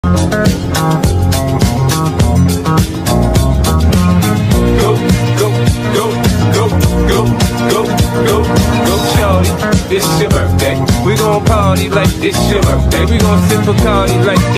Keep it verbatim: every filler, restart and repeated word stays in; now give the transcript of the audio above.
It's your birthday. We gon' party like it's your birthday. We gon' sip a party like